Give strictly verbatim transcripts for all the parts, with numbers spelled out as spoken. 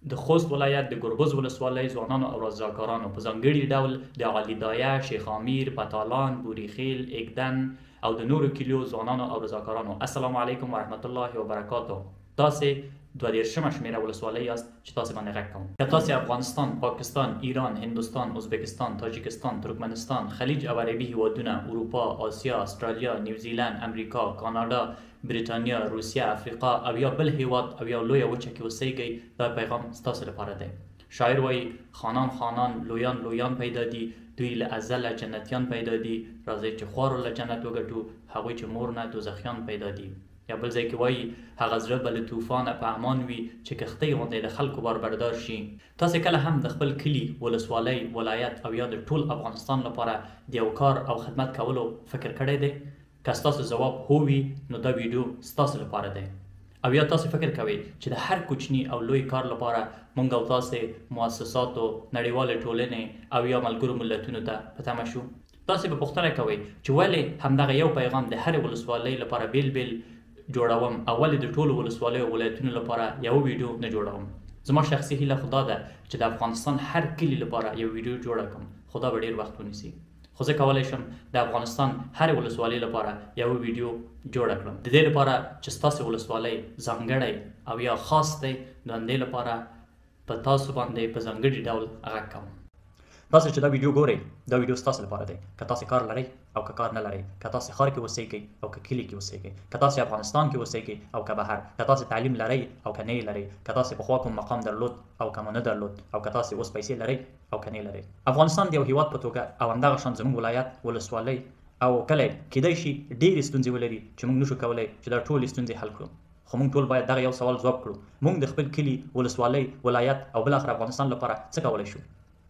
د خوست ولایت د ګربز ولسوالۍ ځوانانو او رضاکارانو په ځانګړي ډول د عالیدایه، شیخ امیر، پتالان، بوریخیل، اګدن او د نورو کلیو ځوانانو او رضاکارانو السلام علیکم ورحمت الله وبرکاته. تاسې دوه دېرشمه شمېره ولسوالۍ یاست چې تاسې باندې غږ کوم. که تاسې افغانستان، پاکستان، ایران، هندوستان، ازبکستان، تاجکستان، ترکمنستان، خلیج او عربي هیوادونه، اروپا، آسیا، استرالیا، نیوزیلند، امریکا، کاناډا، بریتانیا، روسیه، افریقا او یا بل هیواد او یا لویه وچه کې اوسیږئ، دا پیغام ستاسو لپاره دی. شاعر وایي خانان خانان لویان لویان پیدا دي، دوی له ازله جنتیان پیدا دي، راځئ چې خوارو له جنت وګټو، هغوی چې مور نه دوزخیان پیدا دي. یا بل ځای کې وایي هغه زړه به له طوفانه په امان وي چې کښتۍ غوندې د خلکو بار بردار شي. تاسې کله هم د خپل کلي، ولسوالۍ، ولایت او یا د ټول افغانستان لپاره د یو کار او خدمت کولو فکر کړی دی؟ که ستاسو ځواب هو وي نو دا ویډیو ستاسو لپاره دی. او یا تاسې فکر کوئ چې د هر کوچني او لوی کار لپاره موږ او تاسې مؤسساتو، نړیوالې ټولنې او یا ملګرو ملتونو ته په تمه شو؟ تاسې به پوښتنه کوئ چې ولې همدغه یو پیغام د هرې ولسوالۍ لپاره بیل بیل جوړوم او ولې د ټولو ولسوالیو او ولایتونو لپاره یو ویډیو نه جوړوم؟ زما شخصي هیله خو دا ده چې د افغانستان هر کلي لپاره یو ویډیو جوړه کړم، خو دا به ډېر وخت ونیسي. خو زه کولی شم د افغانستان هرې ولسوالۍ لپاره یو ویډیو جوړه کړم، د دې لپاره چې ستاسې ولسوالۍ ځانګړی او یا خاص دی، د همدې لپاره په تاسو باندې په ځانګړي ډول غږ کوم. تاسو چې دا ویډیو ګورئ، دا ویډیو ستاسو لپاره دی. که تاسې کار لرئ او که کار نه لرئ، که تاسې ښار کې اوسیږئ او که کلي کې اوسیږئ، که تاسې افغانستان کې اوسیږئ او که بهر، که تاسې تعلیم لرئ او که نه یې لرئ، که تاسې پخوا کوم مقام درلود او که مو نه درلود، او که تاسې اوس پیسې لرئ او که نه لرئ. افغانستان د یو هیواد په توګه او همدغه شان زموږ ولایت، ولسوالۍ او کلی کیدای شي ډېرې ستونزې ولري چې موږ نشو کولی چې دا ټولې ستونزې حل کړو. خو موږ ټول باید دغه یو سوال ځواب کړو: موږ د خپل کلي، ولسوالۍ، ولایت او بالاخره افغانستان لپاره څه کولی شو؟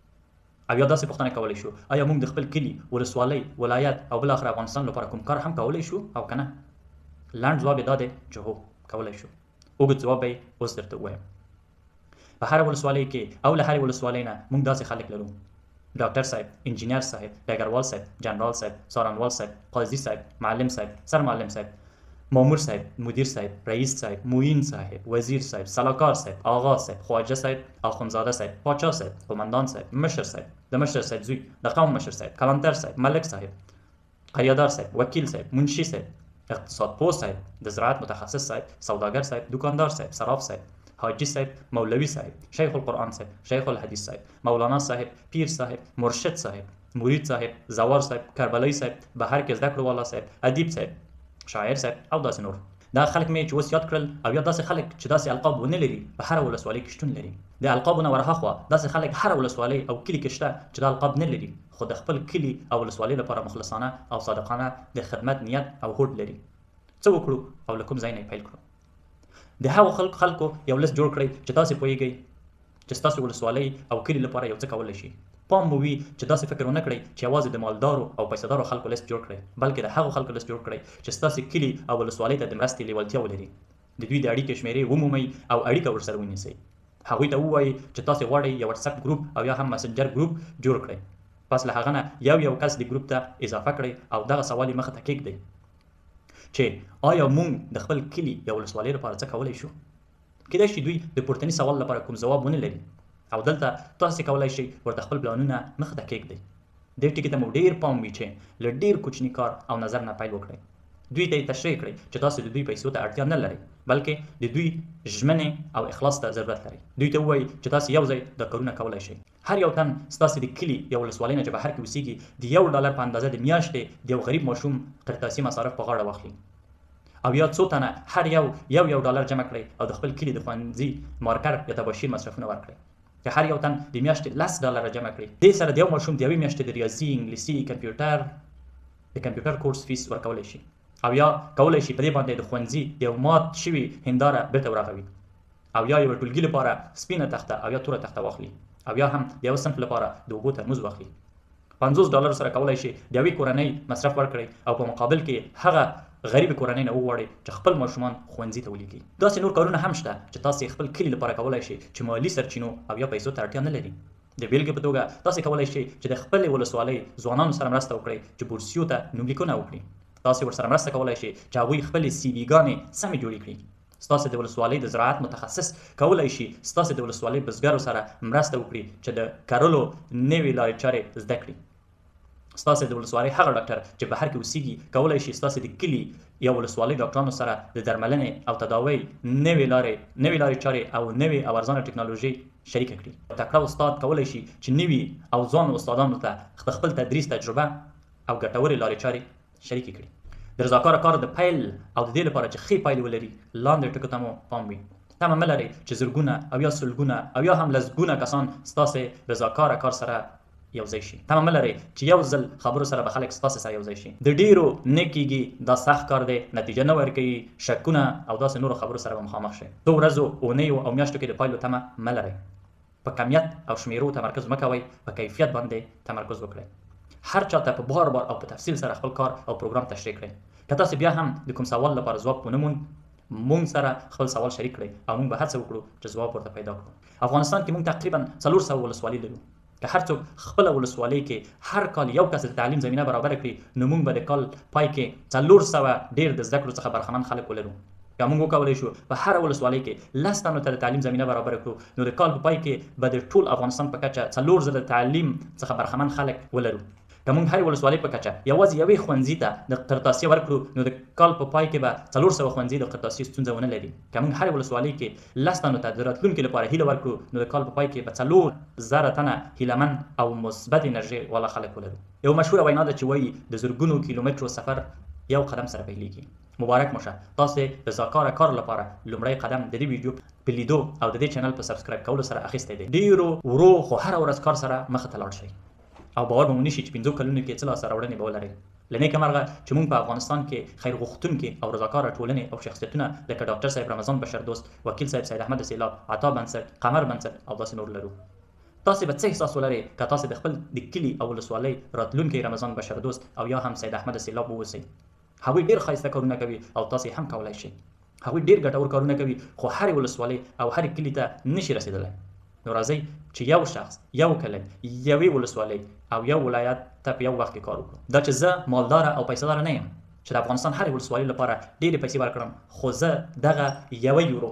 او یا داسې پوښتنه کولی شو: آیا موږ د خپل کلي، ولسوالۍ، ولایت او بالاخره افغانستان لپاره کوم کار هم کولی شو او که نه؟ لنډ ځواب یې دا دی چې هو، کولی شو. اوږد ځواب به یې اوس درته ووایم. په هره ولسوالۍ کې او له هرې ولسوالۍ نه موږ داسې خلک لرو: ډاکټر صاحب، انجینر صاحب، ډګروال صاحب، جنرال صاحب، څارنوال صاحب، قاضي صاحب، معلم صاحب، سرمعلم صاحب، مامور صاحب، مدیر صاحب، رئیس صاحب، معین صاحب، وزیر صاحب، سلاکار صاحب، آغا صاحب، خواجه صاحب، اخندزاده صاحب، پاچا صاحب، قومندان صاحب، مشر صاحب، د مشر صاحب زوی، د قوم مشر صاحب، کلانتر صاحب، ملک صاحب، قریادار صاحب، وکیل صاحب، منشي صاحب، اقتصاد پوه صاحب، د زراعت متخصص صاحب، سوداګر صاحب، دکاندار صاحب، صراف صاحب، حاجی صاحب، مولوی صاحب، شیخ القرآن صاحب، شیخ الحدیث صاحب، مولانا صاحب، پیر صاحب، مرشد صاحب، مرید صاحب، زوار صاحب، کربلایی صاحب، بهر کې زده کړو والا صاحب، ادیب صاحب، شاعر صاحب او داسې نور. دا خلک مې چې اوس یاد کړل او یا داسې خلک چې داسې القاب ونه لري په هره ولسوالۍ کې شتون لري. د القابو نه ورهاخوا داسې خلک هره ولسوالۍ او کلي کې شته چې دا القاب نه لري، خو د خپل کلي او ولسوالۍ لپاره مخلصانه او صادقانه د خدمت نیت او هوډ لري. څه وکړو او له کوم ځای نه یې پیل کړو؟ د هغو خلکو خلکو یو لست جوړ کړئ چې تاسې پوهیږئ چې ستاسو ولسوالۍ او کلي لپاره یو څه کولی شي. پام مو وي چې داسې فکر ونه کړئ چې یوازې د مالدارو او پیسهدارو خلکو لست جوړ کړئ، بلکې د هغو خلکو لست جوړ کړئ چې ستاسې کلي او ولسوالۍ ته د مرستې لیوالتیا ولري. د دوی د اړیکې شمېرې ومومئ او اړیکه ورسره ونیسئ. هغوی ته ووایئ چې تاسې غواړئ یو وټساپ ګروپ او یا هم مسنجر ګروپ جوړ کړئ. پس له هغه نه یو یو کس د ګروپ ته اضافه کړئ او دغه سوال یې مخې ته کېږدئ چې آیا موږ د خپل کلي یا ولسوالۍ لپاره څه کولی شو؟ کیدای شي دوی د پورتني سوال لپاره کوم ځواب ونه لري او دلته تاسې کولی شئ ورته خپل پلانونه مخې ته کېږدئ. دې ټکي ته مو ډېر پام وي چې له ډېر کوچني کار او نظر نه پیل وکړئ. دوی ته یې تشریح کړئ چې تاسې د دوی پیسو ته اړتیا نه لرئ، بلکې د دوی ژمنې او اخلاص ته ضرورت لرئ. دوی ته ووایئ چې تاسې یو ځای دا کارونه کولی شئ. هر یو تن ستاسې د کلي یا ولسوالۍ نه چې بهر کې اوسیږي د یو ډالر په اندازه د میاشتې د یو غریب ماشوم قرطاسي مصارف په غاړه واخلي، او یا څو تنه هر یو یو یو ډالر جمع کړئ او د خپل کلي د ښوونځي مارکر یا تباشیر مصرفونه ورکړئ. که هر یو تن د میاشتې لس ډالره جمع کړي، دې سره د یو ماشوم د یوې میاشتې د ریاضي، انګلیسي، کمپیوټر د کمپیوټر کورس فیس ورکولی شي، او یا کولی شي په دې باندې د ښوونځي د یو مات شوي هنداره بیرته ورغوي، او یا یوه ټولګي لپاره سپینه تخته او یا توره تخته واخلي، او یا هم د یوه صنف لپاره د اوبو ترموز واخلي. پنځوس ډالرو سره کولی شي د یوې کورنۍ مصرف ورکړئ او په مقابل کې هغه غریب کورنۍ نه وغواړئ چې خپل ماشومان ښوونځي ته ولیږي. داسې نور کارونه هم شته چې تاسې خپل کلي لپاره کولی شئ چې مالي سرچینو او یا پیسو ته اړتیا نه لري. د بیلګې په توګه تاسې کولی شئ چې د خپلې ولسوالۍ ځوانانو سره مرسته وکړئ چې بورسیو ته نوملیکونه وکړي. تاسې ورسره مرسته کولی شئ چې هغوی خپلې سي وي ګانې سمې جوړې کړي. ستاسو د ولسوالۍ د زراعت متخصص کولی شي ستاسو د ولسوالۍ بزګرو سره مرسته وکړي چې د کرلو نوې لارې چارې زده کړي. ستاسو د ولسوالۍ هغه ډاکټر چې بهر کې اوسیږي کولی شي ستاسو د کلي یا ولسوالۍ ډاکټرانو سره د درملنې او تداوۍ نوې لارې نوې لارې چارې او نوې او ارزانه ټکنالوژي شریکه کړي. تکړه استاد کولی شي چې نوي او ځوانو استادانو ته خپل تدریس تجربه او ګټورې لارې چارې شریکې کړي. د رضاکاره کار د پیل او د دې لپاره چې ښې پایلې ولري لاندې ټکو ته مو پام وي. تمه مه لرئ چې زرګونه او یا سلګونه او یا هم لسګونه کسان ستاسې رضاکاره کار سره یو ځای شي. تمه مه لرئ چې یو ځل خبرو سره به خلک ستاسې سره یو ځای شي. د ډېرو نه کېږي، دا سخت کار دی، نتیجه نه ورکوي، شکونه او داسې نورو خبرو سره به مخامخ شئ. څو ورځو، اونیو او میاشتو کې د پایلو تمه مه لرئ. په کمیت او شمیرو تمرکز مه کوئ، په کیفیت باندې تمرکز وکړئ. هر چاته په بار بار او په تفصیل سره خپل کار او پروګرام تشریح کړئ. که تاسو بیا هم د کوم سوال لپاره ځواب ونه موند، مونږ سره خپل سوال شریک کړئ او موږ به هڅه وکړو چې ځواب ورته پیدا کړو. افغانستان کې موږ تقریبا څلور سوه ولسوالۍ لرو. که هر څوک خپله ولسوالۍ کې هر کال یو کس د تعلیم زمینه برابره کړي، نو موږ به د کال پای کې څلور سوه ډېر د زده کړو څخه برخمن خلک ولرو. که موږ وکولی شو په هره ولسوالۍ کې لس تنو ته د تعلیم زمینه برابره کړو، نو د کال په پای کې به د ټول افغانستان په کچه څلور زره تعلیم څخه برخمن خلک ولرو. که موږ هرې ولسوالۍ په کچه یوازې یوې ښوونځي ته د قرطاسیه ورکړو، نو د کال په پای کې به څلور سوه ښوونځي د قرطاسیې ستونزه ونه لري. که موږ هرې ولسوالۍ کې لس تنو ته د راتلونکي لپاره هیله ورکړو، نو د کال په پای کې به څلور زره تنه هیلهمن او مثبت انرژي والا خلک ولرو. یو مشهوره وینا ده چې وایي د زرګونو کیلومترو سفر یو قدم سره پیلېږي. مبارک مو شه، تاسو د رضاکاره کار لپاره لومړی قدم د دې ویډیو په لیدو او د دې چینل په سبسکرایب کولو سره اخیستی دی. ډېرو ورو خو هره ورځ کار سره مخې ته لاړ شئ او باور به مو نشي چې پنځو کلونو کې څه لاسته راوړنې به ولرئ. له نیکه مرغه چې موږ په افغانستان کې خیر غوښتونکي او رضاکاره ټولنې او شخصیتونه لکه ډاکټر صاحب رمضان بشردوست، وکیل صاحب سید احمد سیلاب، عطا بنسټ، قمر بنسټ او داسې نور لرو. تاسو به څه احساس ولرئ که تاسو د خپل د کلي او ولسوالۍ راتلونکی رمضان بشردوست او یا هم سید احمد سیلاب واوسئ. هغوی ډېر ښایسته کارونه کوي او تاسو هم کولی شئ. هغوی ډېر ګټور کارونه کوي خو هرې ولسوالۍ او هرې کلي ته نشي رسېدلی. نو راځئ چې یو شخص، یو کلی، یوې ولسوالۍ او یو ولایت ته په یو وخت کې کار وکړو. دا چې زه مالداره او پیسهداره نه یم چې د افغانستان هرې ولسوالۍ لپاره ډېرې پیسې ورکړم، خو زه دغه یوه یورو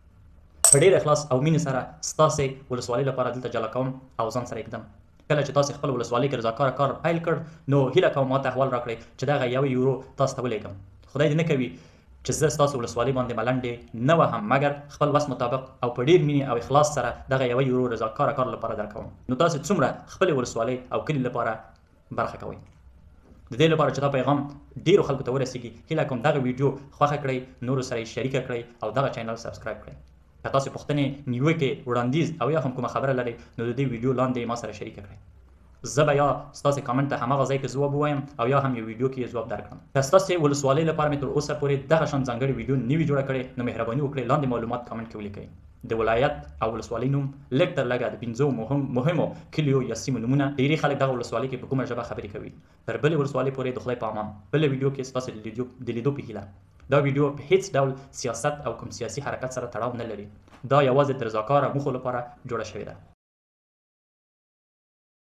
په ډېر اخلاص او مینې سره ستاسې ولسوالۍ لپاره دلته جلا کوم او ځان سره ږدم. کله چې تاسې خپل ولسوالۍ کې رضاکاره کار پیل کړ، نو هیله کوم ماته احوال راکړئ چې دغه یوه یورو تاسو ته ولیږم. خدای دې نه کوي چې زه ستاسو ولسوالۍ باندې ملنډې نه وهم، مګر خپل وس مطابق او په ډېر مینې او اخلاص سره دغه یوه یورو رضاکاره کار لپاره درکوم. نو تاسې څومره خپلې ولسوالۍ او کلي لپاره برخه کوئ. د دې لپاره چې دا پیغام ډېرو خلکو ته ورسېږي، هیله کوم دغه ویډیو خوښه کړئ، نورو سره یې شریکه کړئ او دغه چینل سبسکرایب کړئ. که تاسو پوښتنې، نیوکې، وړاندیز او یا هم کومه خبره لرئ، نو د دې ویډیو لاندې ما سره شریکه کړئ. زه به یا ستاسې کامنټ ته هماغه ځای کې ځواب ووایم او یا هم یو ویډیو کې یې ځواب درکړم. که ستاسې ولسوالۍ لپاره مې تر اوسه پورې دغه شان ځانګړې ویډیو نه وي جوړه کړې، نو مهرباني وکړئ لاندې معلومات کامنټ کې ولیکئ. د ولایت او ولسوالۍ نوم، لږ تر لږه د پنځو مهم مهمو کلیو یا سیمو نومونه. ډېری خلک دغه ولسوالۍ کې په کومه ژبه خبرې کوي. تر بلې ولسوالۍ پورې د خدای په امان بله ویډیو کې ستاسې د لیدو په هیله. دا ویډیو په هیڅ ډول سیاست او کوم سیاسي حرکت سره تړاو نه لري. دا یوازې د رضاکاره موخو لپاره جوړه شوې ده.